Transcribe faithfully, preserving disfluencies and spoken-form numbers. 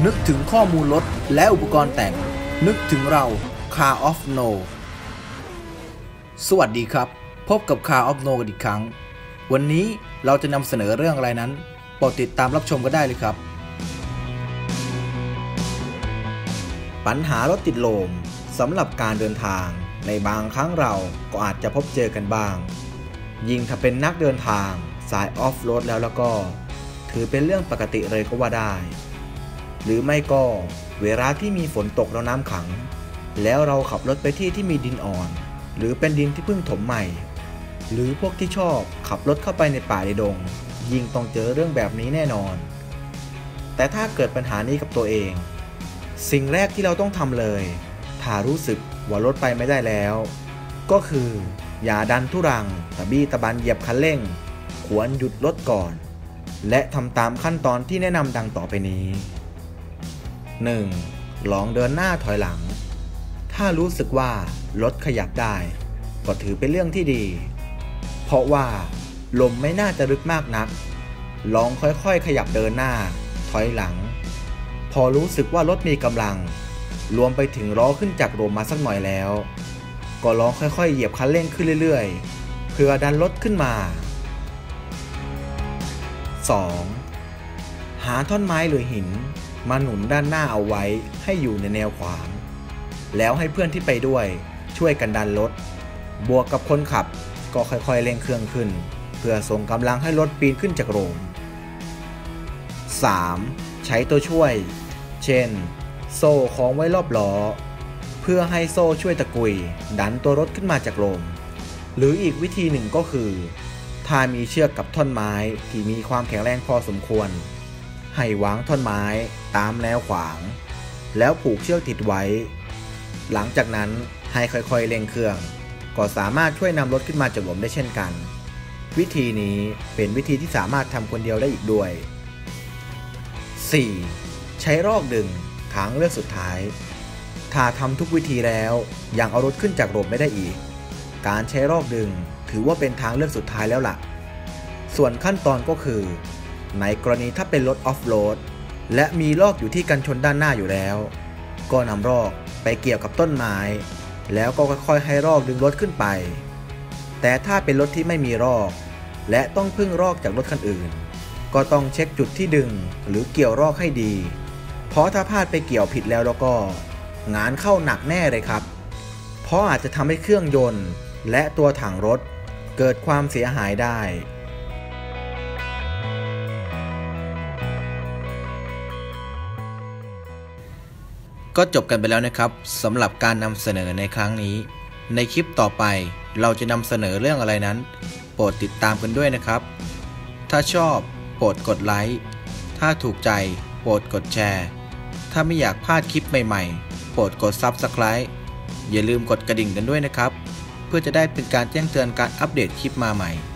นึกถึงข้อมูลรถและอุปกรณ์แต่งนึกถึงเรา Car of No สวัสดีครับพบกับ Car of No กันอีกครั้งวันนี้เราจะนำเสนอเรื่องอะไรนั้นโปรดติดตามรับชมกันได้เลยครับปัญหารถติดลมสำหรับการเดินทางในบางครั้งเราก็อาจจะพบเจอกันบ้างยิ่งถ้าเป็นนักเดินทางสายออฟโรดแล้วแล้วก็ถือเป็นเรื่องปกติเลยก็ว่าได้หรือไม่ก็เวลาที่มีฝนตกแล้วน้ำขังแล้วเราขับรถไปที่ที่มีดินอ่อนหรือเป็นดินที่เพิ่งถมใหม่หรือพวกที่ชอบขับรถเข้าไปในป่าในดงยิ่งต้องเจอเรื่องแบบนี้แน่นอนแต่ถ้าเกิดปัญหานี้กับตัวเองสิ่งแรกที่เราต้องทำเลยถ้ารู้สึกว่ารถไปไม่ได้แล้วก็คืออย่าดันทุรังตะบี้ตะบันเหยียบคันเร่งควรหยุดรถก่อนและทำตามขั้นตอนที่แนะนำดังต่อไปนี้ หนึ่ง. ลองเดินหน้าถอยหลังถ้ารู้สึกว่ารถขยับได้ก็ถือเป็นเรื่องที่ดีเพราะว่าลมไม่น่าจะลึกมากนักลองค่อยๆขยับเดินหน้าถอยหลังพอรู้สึกว่ารถมีกำลังรวมไปถึงล้อขึ้นจากลมมาสักหน่อยแล้วก็ลองค่อยๆเหยียบคันเร่งขึ้นเรื่อยๆเพื่อดันรถขึ้นมา สอง. หาท่อนไม้หรือหินมาหนุนด้านหน้าเอาไว้ให้อยู่ในแนวขวางแล้วให้เพื่อนที่ไปด้วยช่วยกันดันรถบวกกับคนขับก็ค่อยๆเร่งเครื่องขึ้นเพื่อส่งกำลังให้รถปีนขึ้นจากโลม สาม. ใช้ตัวช่วยเช่นโซ่คล้องไว้รอบล้อเพื่อให้โซ่ช่วยตะกุยดันตัวรถขึ้นมาจากโลมหรืออีกวิธีหนึ่งก็คือถ้ามีเชือกกับท่อนไม้ที่มีความแข็งแรงพอสมควรให้วางท่อนไม้ตามแนวขวางแล้วผูกเชือกติดไว้หลังจากนั้นให้ค่อยๆเร่งเครื่องก็สามารถช่วยนำรถขึ้นมาจากหลุมได้เช่นกันวิธีนี้เป็นวิธีที่สามารถทำคนเดียวได้อีกด้วย สี่. ใช้รอกดึงทางเลือกสุดท้ายถ้าทำทุกวิธีแล้วยังเอารถขึ้นจากหลุมไม่ได้อีกการใช้รอกดึงถือว่าเป็นทางเลือกสุดท้ายแล้วล่ะส่วนขั้นตอนก็คือในกรณีถ้าเป็นรถออฟโรดและมีรอกอยู่ที่กันชนด้านหน้าอยู่แล้วก็นำรอกไปเกี่ยวกับต้นไม้แล้วก็ค่อยๆให้รอกดึงรถขึ้นไปแต่ถ้าเป็นรถที่ไม่มีรอกและต้องพึ่งรอกจากรถคันอื่นก็ต้องเช็คจุดที่ดึงหรือเกี่ยวรอกให้ดีเพราะถ้าพลาดไปเกี่ยวผิดแล้วแล้วก็งานเข้าหนักแน่เลยครับเพราะอาจจะทำให้เครื่องยนต์และตัวถังรถเกิดความเสียหายได้ก็จบกันไปแล้วนะครับสำหรับการนำเสนอในครั้งนี้ในคลิปต่อไปเราจะนำเสนอเรื่องอะไรนั้นโปรดติดตามกันด้วยนะครับถ้าชอบโปรดกดไลค์ถ้าถูกใจโปรดกดแชร์ถ้าไม่อยากพลาดคลิปใหม่ๆโปรดกด ซับสไครบ์ อย่าลืมกดกระดิ่งกันด้วยนะครับเพื่อจะได้เป็นการแจ้งเตือนการอัปเดตคลิปมาใหม่